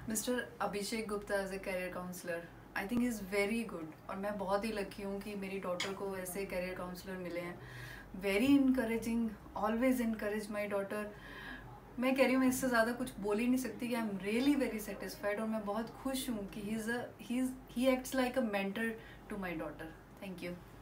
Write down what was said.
Mister Abhishek Gupta as a career counsellor, I think is very good. और मैं बहुत ही lucky हूँ कि मेरी डॉटर को ऐसे करियर काउंसलर मिले हैं। Very encouraging, always encourage my daughter. मैं कह रही हूँ, मैं इससे ज़्यादा कुछ बोल ही नहीं सकती कि I am really very satisfied. और मैं बहुत खुश हूँ कि he acts like a mentor to my daughter. Thank you.